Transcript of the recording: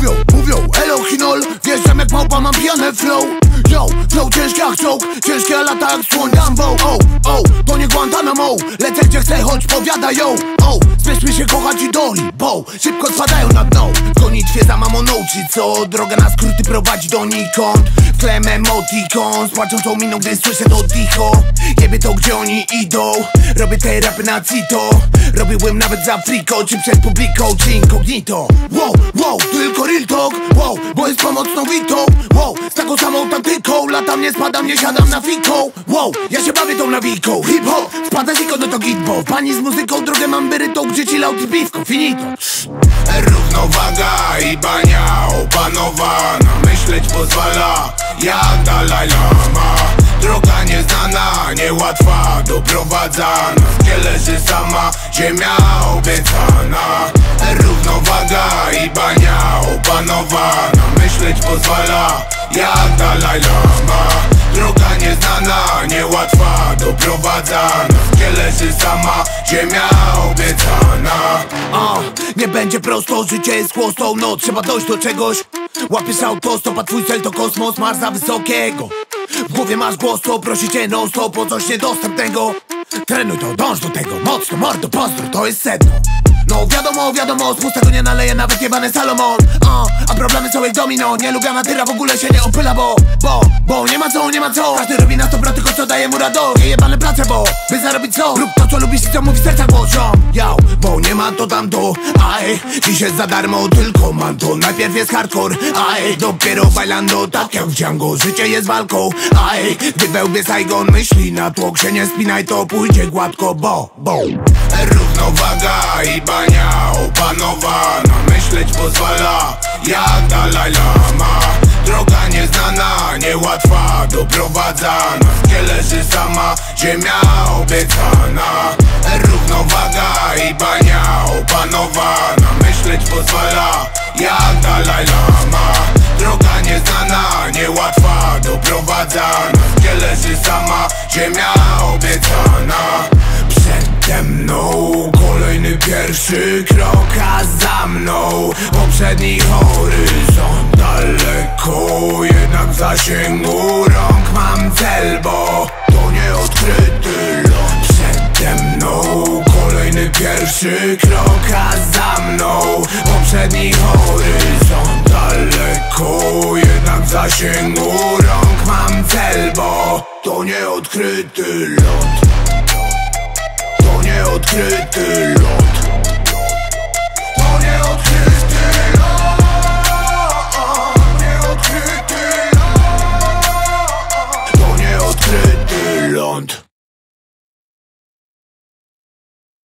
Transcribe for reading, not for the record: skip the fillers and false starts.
Mówią, elo chinol, wjeżdżam jak małpa, mam pijane flow. Yo, flow ciężki jak czołg, ciężkie lata jak słoń Dumbo. To nie Guantanamo, lecę gdzie chcę, choć powiada yo. Spieszmy się kochać idoli, bo szybko spadają na dno. W gonitwie za mamoną, czy co? Droga na skróty prowadzi donikąd. Wklem emotikon, z płaczącą miną, gdy słyszę to dicho. Jebie to, gdzie oni idą, robię te rapy na cito. Robiłem nawet za friko, czy przed publiką, czy incognito. Wow, tylko real talk, wow, bo jest pomocną witą. Wow, z taką samą taktyką, latam, nie spadam, nie siadam na fiko. Wow, ja się bawię tą nawiką, hip-hop, spada ziko, no to gitbo. Pani z muzyką, drogę mam wyrytą, gdzie chillout i piwko, finito. Równowaga i bania opanowana, myśleć pozwala jak Dalaj Lama. Droga nieznana, niełatwa, doprowadzana, gdzie leży sama ziemia obiecana. Równowaga i bania opanowana, myśleć pozwala jak Dalaj Lama. Droga nieznana, niełatwa, doprowadzana, gdzie leży sama ziemia obiecana. Nie będzie prosto, życie jest chłostą, no trzeba dojść do czegoś. Łapiesz autostop, a twój cel to kosmos, Mars za wysokiego. W głowie masz głos, co prosi cię non stop o coś niedostępnego. Trenuj to, dąż do tego, mocno, mordo, pozdro, to jest sedno. No wiadomo, z pustego nie naleje nawet jebany Salomon. A problemy są jak domino, nielubiana tyra w ogóle się nie opyla, bo nie ma co. Każdy robi na 100%, tylko co daje mu radość. Nie jebane placebo, by zarobić co? Rób to, co lubisz i co mówi serca głos, yo, bo nie ma to tamto. Dziś jest za darmo, tylko mam to. Najpierw jest hardcore, dopiero bailando, tak jak w Django. Życie jest walką, gdy wełbie Saigon myśli na tłok się nie spinaj, to pójdzie gładko, bo równowaga i bania opanowana, myśleć pozwala jak Dalaj Lama. Droga nieznana, niełatwa, doprowadzana, gdzie leży sama ziemia obiecana. Równowaga i bania opanowana, myśleć pozwala jak Dalaj Lama. Droga nieznana, niełatwa, doprowadzana, gdzie leży sama ziemia obiecana. Przede mną kolejny pierwszy krok, a za mną poprzedni horyzont. Daleko, jednak w zasięgu rąk mam cel, bo to nieodkryty ląd. Przede mną kolejny pierwszy krok, a za mną poprzedni horyzont. Daleko, jednak w zasięgu rąk mam cel, bo to nieodkryty ląd. To nieodkryty ląd.